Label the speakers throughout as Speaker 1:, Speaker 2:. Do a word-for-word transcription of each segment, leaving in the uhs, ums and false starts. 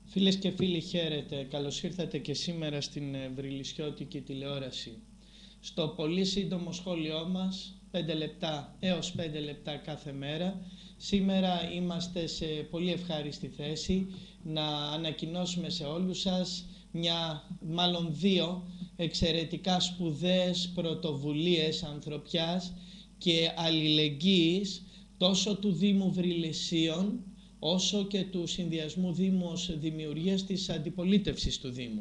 Speaker 1: Φίλες και φίλοι, χαίρετε. Καλώς ήρθατε και σήμερα στην Βρυλισιώτικη τηλεόραση. Στο πολύ σύντομο σχόλιο μας, πέντε λεπτά έως πέντε λεπτά κάθε μέρα. Σήμερα είμαστε σε πολύ ευχάριστη θέση να ανακοινώσουμε σε όλους σας μια, μάλλον δύο εξαιρετικά σπουδαίες πρωτοβουλίες ανθρωπιάς και αλληλεγγύης τόσο του Δήμου Βρυλισσίων όσο και του Συνδυασμού Δήμους Δημιουργίας της Αντιπολίτευσης του Δήμου.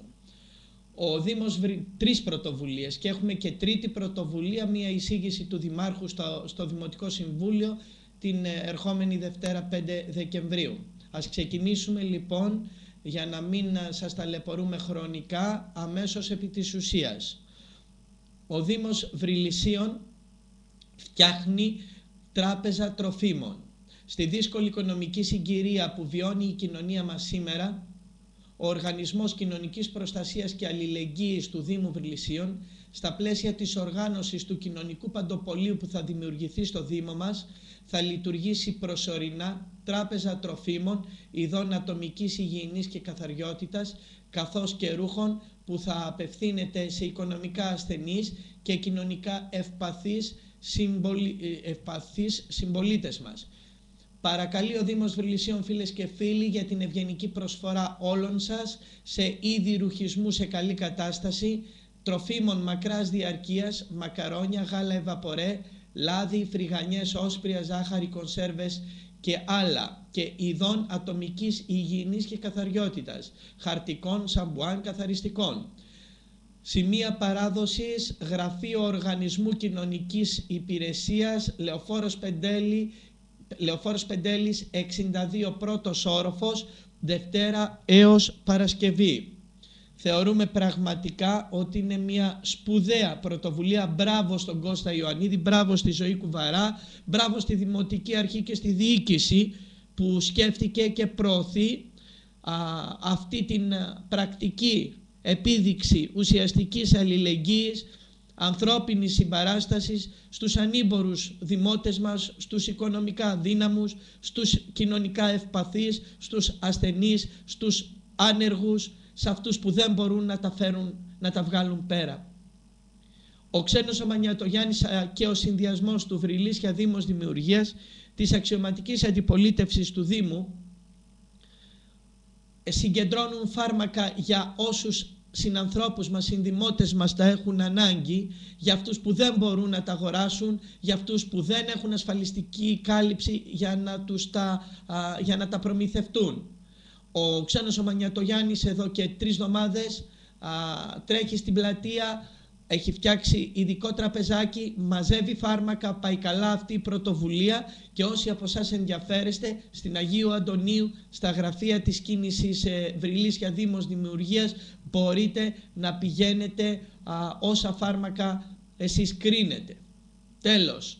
Speaker 1: Ο Δήμος βρει τρεις πρωτοβουλίες και έχουμε και τρίτη πρωτοβουλία, μια εισήγηση του Δημάρχου στο, στο Δημοτικό Συμβούλιο την ερχόμενη Δευτέρα πέντε Δεκεμβρίου. Ας ξεκινήσουμε λοιπόν, για να μην σας ταλαιπωρούμε χρονικά, αμέσως επί της ουσίας. Ο Δήμος Βρυλισσίων φτιάχνει τράπεζα τροφίμων. Στη δύσκολη οικονομική συγκυρία που βιώνει η κοινωνία μας σήμερα, ο Οργανισμός Κοινωνικής Προστασίας και Αλληλεγγύης του Δήμου Βρυλισσίων, στα πλαίσια της οργάνωσης του κοινωνικού παντοπολίου που θα δημιουργηθεί στο Δήμο μας, θα λειτουργήσει προσωρινά τράπεζα τροφίμων, ειδών ατομικής υγιεινής και καθαριότητας, καθώς και ρούχων που θα απευθύνεται σε οικονομικά ασθενείς και κοινωνικά ευπαθείς, συμπολι... ευπαθείς συμπολίτες μας. Παρακαλεί ο Δήμος Βρυλισσίων, φίλες και φίλοι, για την ευγενική προσφορά όλων σας σε είδη ρουχισμού σε καλή κατάσταση, τροφίμων μακράς διαρκείας, μακαρόνια, γάλα ευαπορέ, λάδι, φρυγανιές, όσπρια, ζάχαρη, κονσέρβες και άλλα, και ειδών ατομικής υγιεινής και καθαριότητας, χαρτικών, σαμπουάν, καθαριστικών. Σημεία παράδοσης: Γραφείο Οργανισμού Κοινωνικής Υπηρεσίας, Λεωφόρος Πεντέλη, Λεωφόρος Πεντέλης εξήντα δύο, πρώτος όροφος, Δευτέρα έως Παρασκευή. Θεωρούμε πραγματικά ότι είναι μια σπουδαία πρωτοβουλία. Μπράβο στον Κώστα Ιωαννίδη, μπράβο στη Ζωή Κουβαρά, μπράβο στη Δημοτική Αρχή και στη Διοίκηση που σκέφτηκε και προωθεί α, αυτή την πρακτική επίδειξη ουσιαστικής αλληλεγγύης, ανθρώπινης συμπαράστασης στους ανήμπορους δημότες μας, στους οικονομικά αδύναμους, στους κοινωνικά ευπαθείς, στους ασθενείς, στους άνεργους, σε αυτούς που δεν μπορούν να τα φέρουν, να τα βγάλουν πέρα. Ο Ξένος ο Μανιατογιάννης και ο συνδυασμός του Βρυλίσια Δήμος Δημιουργίας της αξιωματικής αντιπολίτευσης του Δήμου συγκεντρώνουν φάρμακα για όσους συνανθρώπους μας, συνδημότες μας τα έχουν ανάγκη, για αυτούς που δεν μπορούν να τα αγοράσουν, για αυτούς που δεν έχουν ασφαλιστική κάλυψη για να, τους τα, α, για να τα προμηθευτούν. Ο Ξένος ο Μανιατογιάννης εδώ και τρεις εβδομάδες τρέχει στην πλατεία, έχει φτιάξει ειδικό τραπεζάκι, μαζεύει φάρμακα, πάει καλά αυτή η πρωτοβουλία, και όσοι από εσάς ενδιαφέρεστε, στην Αγίου Αντωνίου, στα γραφεία της κίνησης ε, Βρυλίσια Δήμος Δημιουργίας, μπορείτε να πηγαίνετε α, όσα φάρμακα εσείς κρίνετε. Τέλος,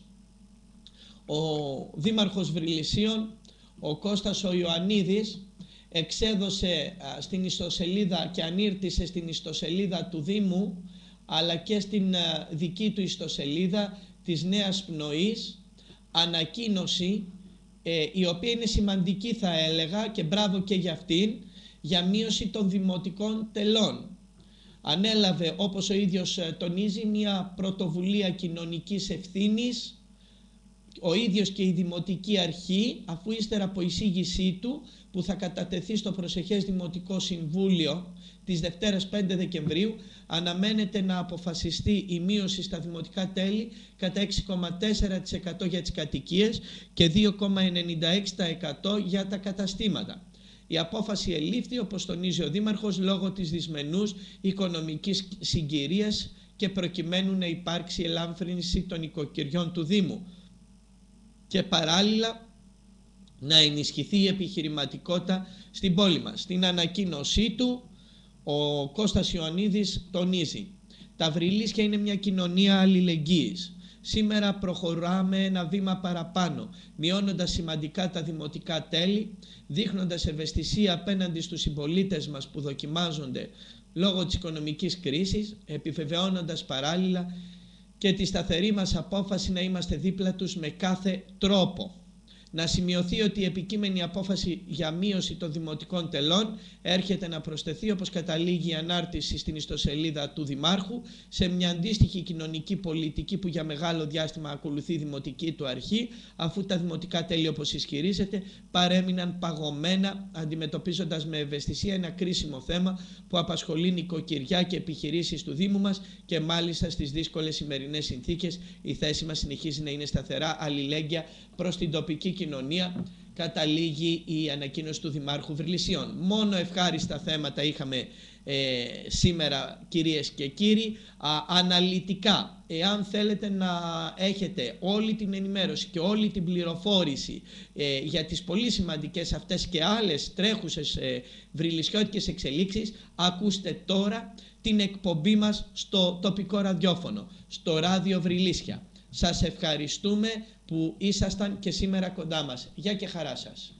Speaker 1: ο Δήμαρχος Βρυλισσίων, ο Κώστας ο Ιωαννίδης, εξέδωσε α, στην ιστοσελίδα και ανήρτησε στην ιστοσελίδα του Δήμου, αλλά και στην α, δική του ιστοσελίδα της Νέας Πνοής ανακοίνωση, ε, η οποία είναι σημαντική, θα έλεγα, και μπράβο και για αυτήν, για μείωση των δημοτικών τελών. Ανέλαβε, όπως ο ίδιος τονίζει, μια πρωτοβουλία κοινωνικής ευθύνης, ο ίδιος και η Δημοτική Αρχή, αφού ύστερα από εισήγησή του, που θα κατατεθεί στο προσεχές Δημοτικό Συμβούλιο της Δευτέρας πέντε Δεκεμβρίου, αναμένεται να αποφασιστεί η μείωση στα δημοτικά τέλη κατά έξι κόμμα τέσσερα τοις εκατό για τις κατοικίες και δύο κόμμα ενενήντα έξι τοις εκατό για τα καταστήματα. Η απόφαση ελήφθη, όπως τονίζει ο Δήμαρχος, λόγω της δυσμενούς οικονομικής συγκυρίας και προκειμένου να υπάρξει ελάμφρυνση των οικοκυριών του Δήμου και παράλληλα να ενισχυθεί η επιχειρηματικότητα στην πόλη μας. Στην ανακοίνωσή του, ο Κώστας Ιωαννίδης τονίζει: τα Βρυλίσια είναι μια κοινωνία αλληλεγγύης. Σήμερα προχωράμε ένα βήμα παραπάνω, μειώνοντας σημαντικά τα δημοτικά τέλη, δείχνοντας ευαισθησία απέναντι στους συμπολίτες μας που δοκιμάζονται λόγω της οικονομικής κρίσης, επιβεβαιώνοντας παράλληλα και τη σταθερή μας απόφαση να είμαστε δίπλα τους με κάθε τρόπο. Να σημειωθεί ότι η επικείμενη απόφαση για μείωση των δημοτικών τελών έρχεται να προσθεθεί, όπως καταλήγει η ανάρτηση στην ιστοσελίδα του Δημάρχου, σε μια αντίστοιχη κοινωνική πολιτική που για μεγάλο διάστημα ακολουθεί η δημοτική του αρχή, αφού τα δημοτικά τέλη, όπως ισχυρίζεται, παρέμειναν παγωμένα, αντιμετωπίζοντας με ευαισθησία ένα κρίσιμο θέμα που απασχολεί νοικοκυριά και επιχειρήσεις του Δήμου μας, και μάλιστα στις δύσκολες σημερινές συνθήκες η θέση μας συνεχίζει να είναι σταθερά αλληλέγγυα προς την τοπική κοινωνία, καταλήγει η ανακοίνωση του Δημάρχου Βρυλισσιών. Μόνο ευχάριστα θέματα είχαμε ε, σήμερα, κυρίες και κύριοι. Α, αναλυτικά, εάν θέλετε να έχετε όλη την ενημέρωση και όλη την πληροφόρηση ε, για τις πολύ σημαντικές αυτές και άλλες τρέχουσες ε, βρυλισσιώτικες εξελίξεις, ακούστε τώρα την εκπομπή μας στο τοπικό ραδιόφωνο, στο Ράδιο Βρυλίσια. Σας ευχαριστούμε που ήσασταν και σήμερα κοντά μας. Γεια και χαρά σας.